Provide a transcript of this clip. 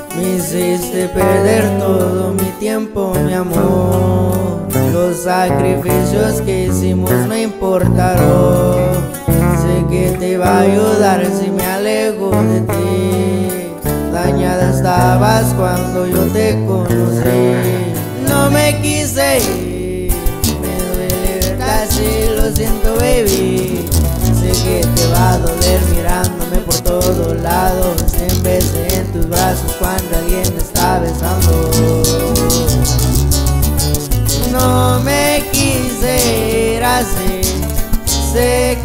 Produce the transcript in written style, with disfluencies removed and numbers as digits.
Me hiciste perder todo mi tiempo, mi amor. Los sacrificios que hicimos no importaron. Sé que te va a ayudar si me alejo de ti. Dañada estabas cuando yo te conocí. No me quise ir, me duele verte así, lo siento baby. Sé que te va a doler mirándome por todos lados. En vez de en tus brazos cuando alguien me está besando. No me quise ir así, sé